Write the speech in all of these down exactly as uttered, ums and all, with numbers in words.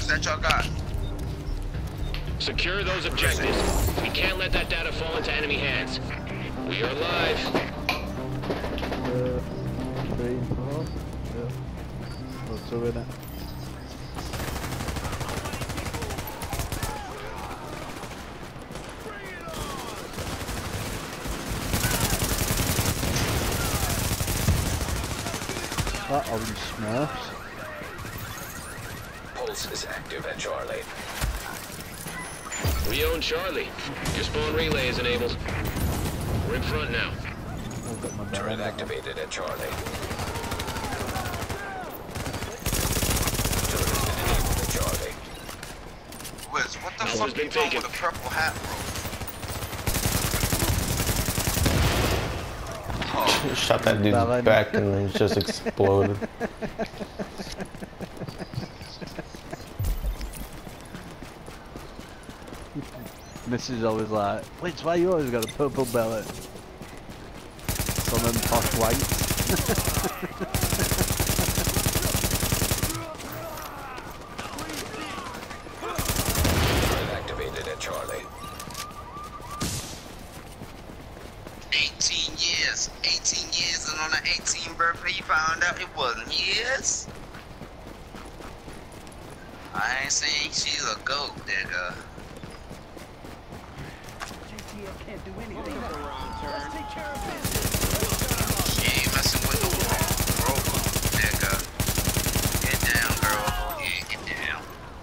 sectors that y'all got? Secure those objectives. We can't let that data fall into enemy hands. We are live. Uh, three and a half. Yeah. Or two in it. That orange Smurfs. Pulse is active at Charlie. We own Charlie. Your spawn relay is enabled. We're in front now. I've got my Turret barrel. activated at Charlie. Turret has been enabled at Charlie. Wiz, what the Alpha's fuck been you doing taken. with a purple hat, bro? Shot that dude's Balance. back and then it just exploded. Missus always like, which why you always got a purple bellet? Some of them posh white. Turret activated at Charlie. eighteen years. eighteen years, and on the eighteenth birthday, you found out it wasn't his? I ain't saying she's a goat digger. She ain't messing with the wrong robot, nigga. Get down, girl. Yeah, get down.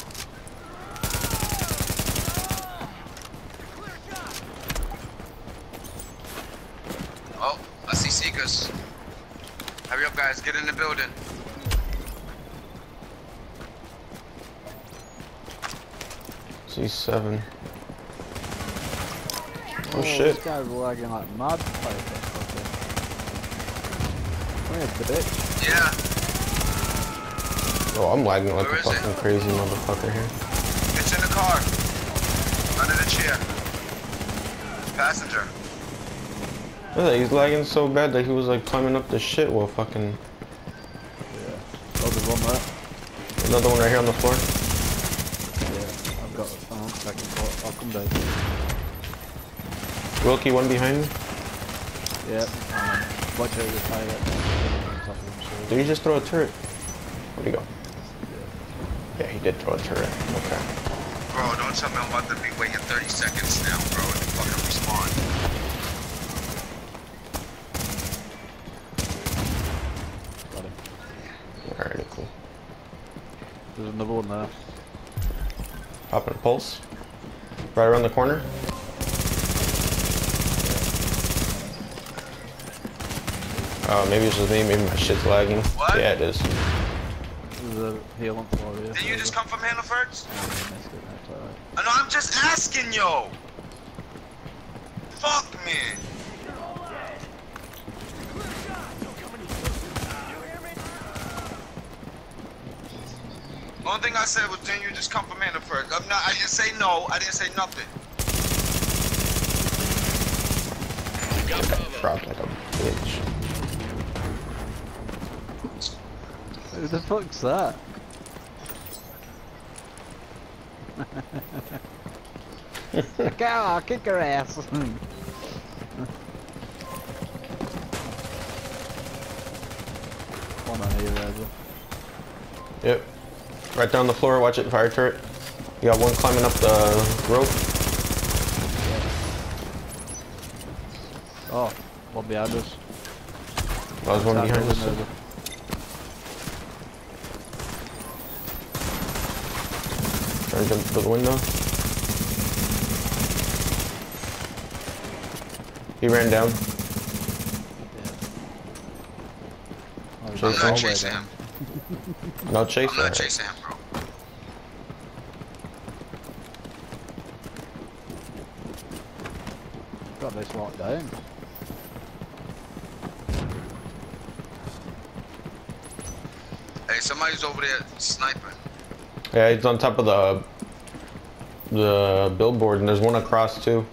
Oh, I see seekers. Hurry up, guys. Get in the building. C seven. Oh, Oh, shit. This guy's lagging like mad. Come here, bitch. Yeah. Oh, I'm lagging like Where a is it? fucking crazy motherfucker here. It's in the car. Under the chair. Passenger. Look at that, he's lagging so bad that he was like climbing up the shit while fucking... Yeah. Oh, there's one there. Another one right here on the floor. Yeah, I've got the phone. Second floor. I'll come down. Wilkie, one behind me. Yeah. Um, watch out the pilot. On top of him, so- Did he just throw a turret? Where'd he go? Yeah, he did throw a turret. Okay. Bro, don't tell me I'm about to be waiting thirty seconds now, bro, to fucking respawn. Got him. Alright, cool. There's another one there. Popping a pulse. Right around the corner. Oh, maybe it's just me. Maybe my shit's lagging. What? Yeah, it is. There's a heal on floor here. Did you just come from Hannaford's? Oh, I missed it. That's alright. Uh, No, I'm just asking, yo. Fuck me. Only thing I said was, didn't you just come from Hannaford's? I'm not. I didn't say no. I didn't say nothing. Got cover. Dropped like a bitch. Who the fuck's that? Go, I'll kick her ass. One on here, Ezra. Yep. Right down the floor. Watch it. Fire turret. You got one climbing up the rope. Oh, one behind us. Oh, there's one Outside behind building, us. Ezra. Trying to jump through the window. He ran down. Oh, he's Chase all I'm the not way chasing down. him. No chase. I'm not Alright. chasing him, bro. Got this locked down. Hey, somebody's over there sniping. Yeah, he's on top of the the billboard, and there's one across too.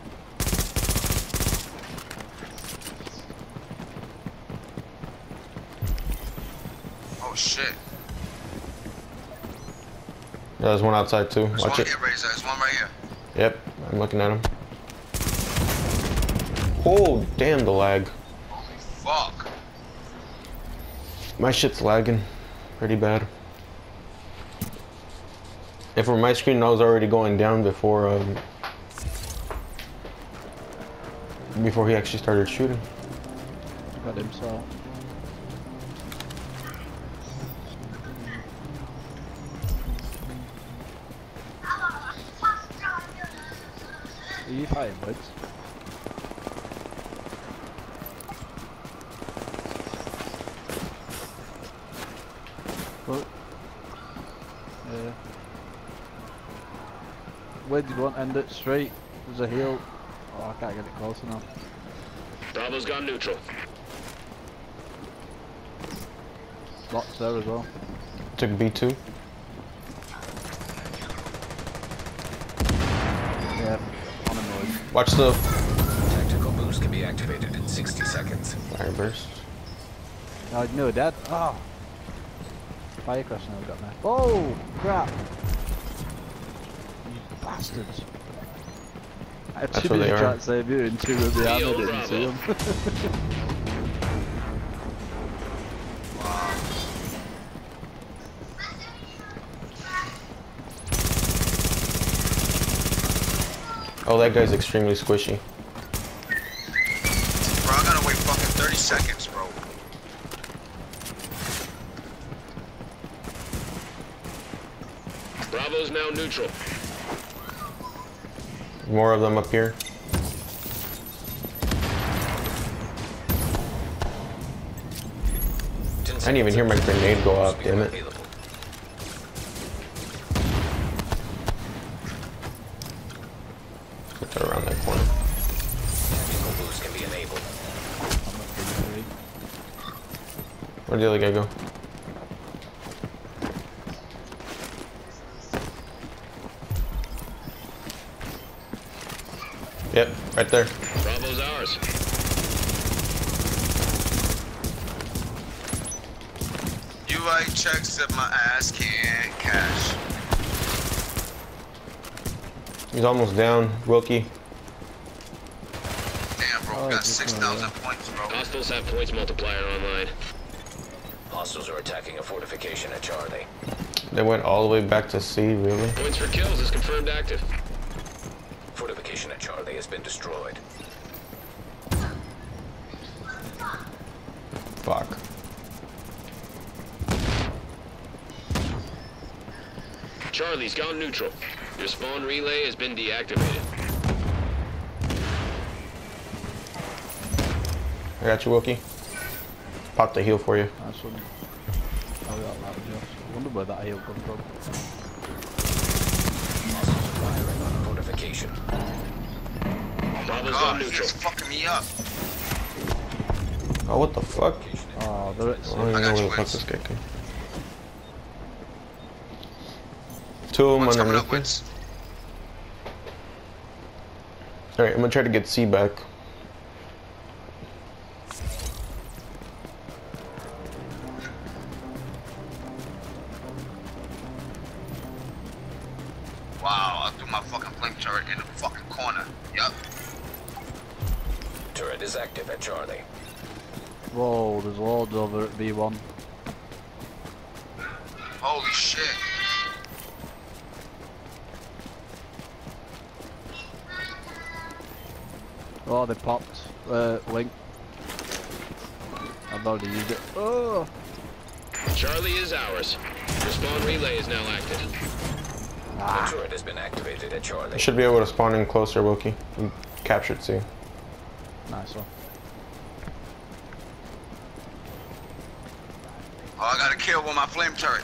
Oh shit. Yeah, there's one outside too. There's Watch one it. here, Razor. There's one right here. Yep, I'm looking at him. Oh, damn the lag. Fuck. My shit's lagging pretty bad. If for my screen, I was already going down before um, before he actually started shooting. Got him, so. Are you fighting, Woods? Look. Yeah. Where do you want? End it straight. There's a hill. Oh, I can't get it close enough. Bravo's gone neutral. Lots there as well. Took B two. Yeah, on a noise. Watch the Tactical boost can be activated in sixty seconds. fire burst. Oh, no, dead. Oh. Firecrest never got me. Oh, crap. You bastards. I have That's too where many they are. shots save you and two of the Leo armor didn't see Bravo. them. Oh, that guy's extremely squishy. Bro, I gotta wait fucking thirty seconds, bro. Bravo's now neutral. More of them up here. I didn't even hear my grenade go off, damn it. Put that around that corner. Tactical boost can be enabled. Where'd the other guy go? Yep, right there. Bravo's ours. You write checks that my ass can't cash. He's almost down, Wilkie. Damn, bro, Oh, we got just six gonna thousand points, bro. Hostiles have points multiplier online. Hostiles are attacking a fortification at Charlie. They went all the way back to C, really? Points for kills is confirmed active. Fortification at Charlie has been destroyed. Fuck. Charlie's gone neutral. Your spawn relay has been deactivated. I got you, Wilkie. Pop the heal for you. Nice one. Oh, we got that just. I wonder where that heal come from. Hostiles are firing on a fortification. Bravo's God, gone he's neutral. just fucking me up. Oh, what the fuck? Oh, they're at I don't sea. even I know got where you, the fuck Wiz. this guy came. Two of them One's coming underneath up me. with. Alright, I'm gonna try to get C back. Wow, I threw my fucking blink turret in the fucking corner. Yup. Turret is active at Charlie. Whoa, there's loads over at B one. Holy shit. Oh, they popped. Uh, link. I've already used it. Oh! Charlie is ours. Your spawn relay is now active. The turret has been activated at Charlie. You should be able to spawn in closer, Wilkie. You captured C. Nice one. Oh, I got a kill with my flame turret.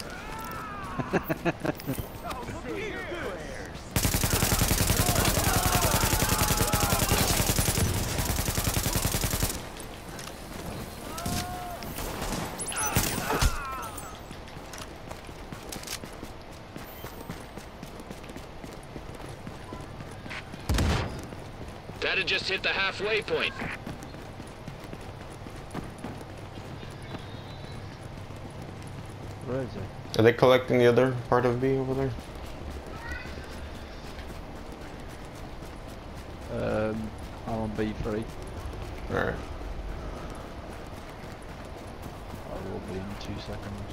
That had just hit the halfway point. Where is he? Are they collecting the other part of B over there? I'm on B three. Alright. I will be in two seconds.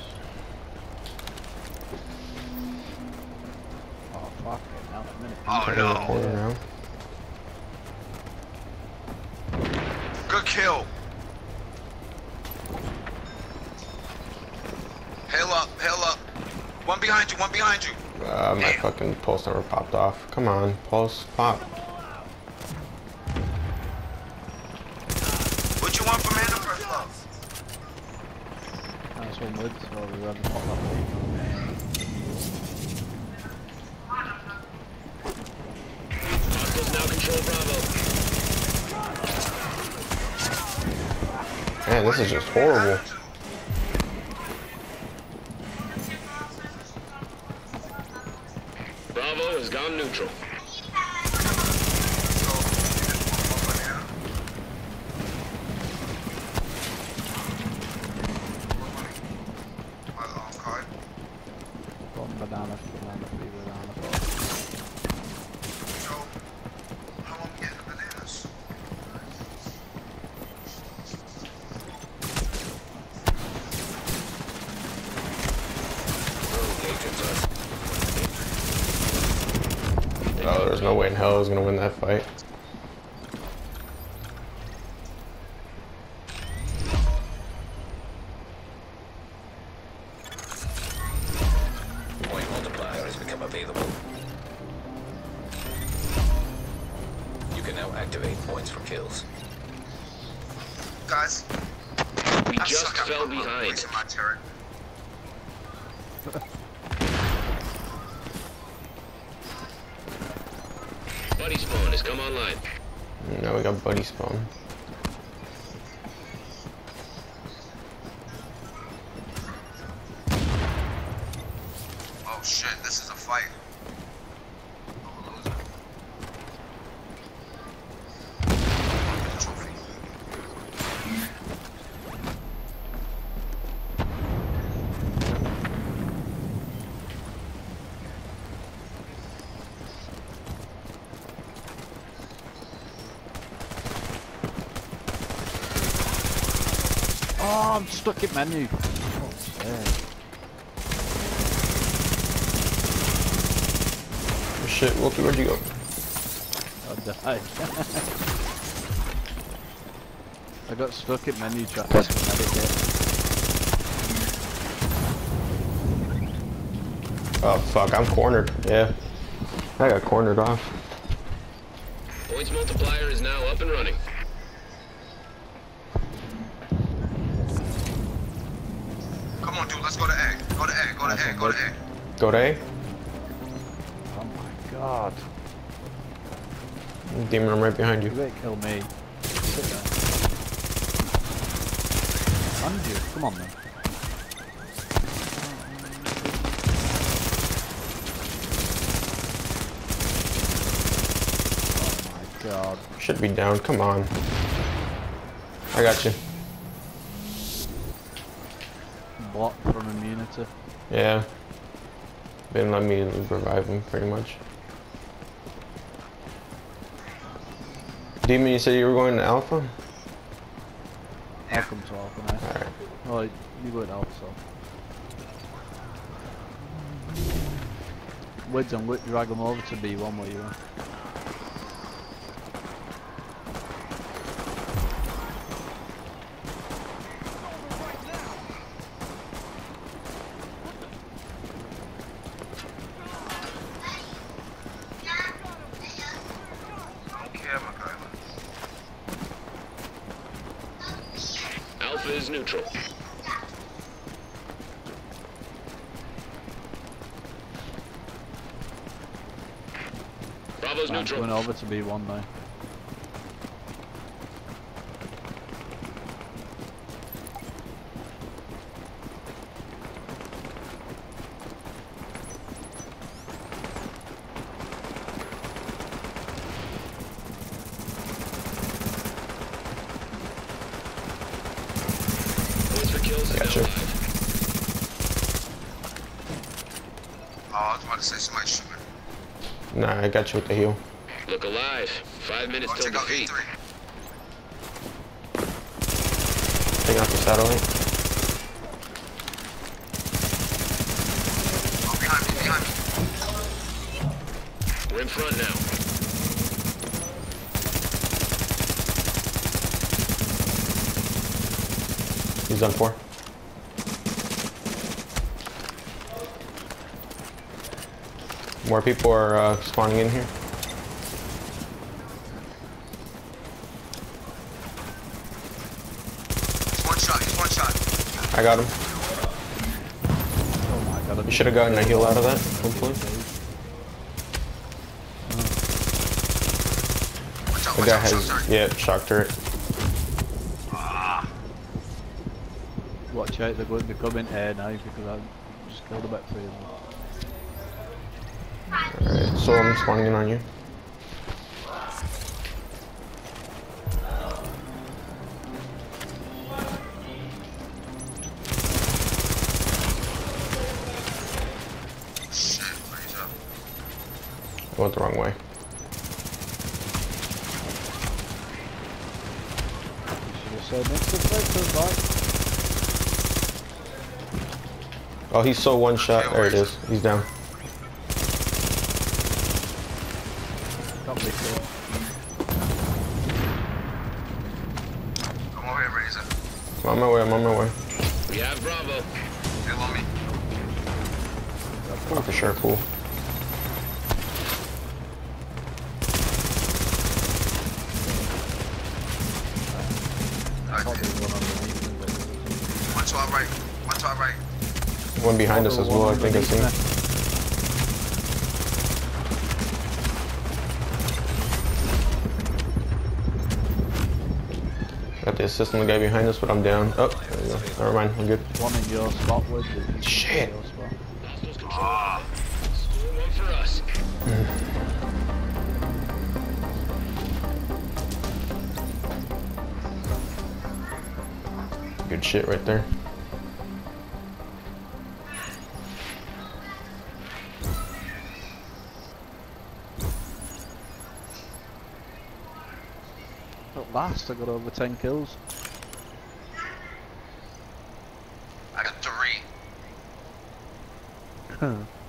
Oh fuck it, now a minute. Oh Turn the no. corner now. Good kill. Hail up, hail up. One behind you, one behind you. Uh, my Damn. fucking pulse never popped off. Come on, pulse, pop. What you want from Anna first love? Nice one, Woods. Oh, we rather pop that Hostiles now control Bravo. Man, this is just horrible. Bravo has gone neutral. One banana, banana, three banana, four. So, how am I getting the bananas? Oh, there's no way in hell I was gonna win that fight. Point multiplier has become available. You can now activate points for kills. Guys, We I just suck at fell putting behind. points in my turret. Buddy spawn has come online. Now we got buddy spawn. Oh shit, this is a fight. I'm a loser. Trophy. Oh, I'm stuck in menu. Oh, shit. Oh, shit, Wilkie, where'd you go? I died. I got stuck in menu trying to medit Oh, fuck, I'm cornered. Yeah. I got cornered off. Points multiplier is now up and running. Come on, dude, let's go to A. Go to A, go to Nice A, one, go to bud. A. Go to A. Oh my god. Demon, I'm right behind You you. better kill me. Sit there. And you, come on then. Oh my god. Should be down, come on. I got you. Block from immunity. Yeah. Didn't let me revive him, pretty much. Demon, you said you were going to Alpha? I'll come to Alpha now. Alright. Oh, you go to Alpha, so. Wait on which drag them over to B one where you are. I don't care, Michaela. Alpha is neutral. Bravo's I'm neutral. going over to B one now. Points for kills is Gotcha. now live. Oh, I was about to say somebody shooting. Nah, I got you with the heal. Look alive. Five minutes I'll till take out A defeat. three. Taking out the satellite. Oh, behind me, behind me. We're in front now. He's done for. More people are uh, spawning in here. He's one shot, he's one shot. I got him. Oh my god. You should have gotten a heal out of that, hopefully. Watch out, The watch guy out, has, shock turret. yeah, shock turret. Ah, Watch out, they're going to come in air now because I just killed about three of them. Alright, so I'm spawning in on you. shit, raise up. I went the wrong way. You should have said next to breakfast, right? Oh, he's so one shot. There it is. He's down. Can't be cool. Come over here, Razor. I'm on my way. I'm on my way. We have Bravo. Feel on me. Oh, for sure. Cool. Alright, Probably one underneath me, but- one to our right, one to our right. One behind us as well. I think I see him. Got the assist on the guy behind us, but I'm down. Oh, there we go. Never mind. I'm good. One in your spot, Wood. if you can Shit. get your spot. Hostiles control. Still one for us. Good shit right there. At last, I got over ten kills. I got three.